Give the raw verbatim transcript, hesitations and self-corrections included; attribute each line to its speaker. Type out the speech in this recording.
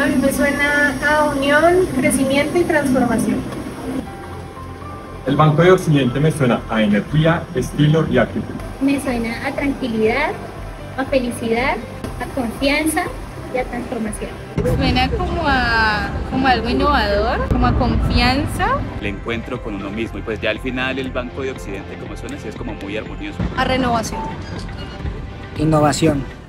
Speaker 1: A mí me suena a unión, crecimiento y transformación.
Speaker 2: El Banco de Occidente me suena a energía, estilo y actitud.
Speaker 3: Me suena a tranquilidad, a felicidad, a confianza y a transformación.
Speaker 4: Suena como a como algo innovador, como a confianza.
Speaker 5: El encuentro con uno mismo y pues ya al final el Banco de Occidente, como suena, sí es como muy armonioso.
Speaker 6: A renovación.
Speaker 7: Innovación.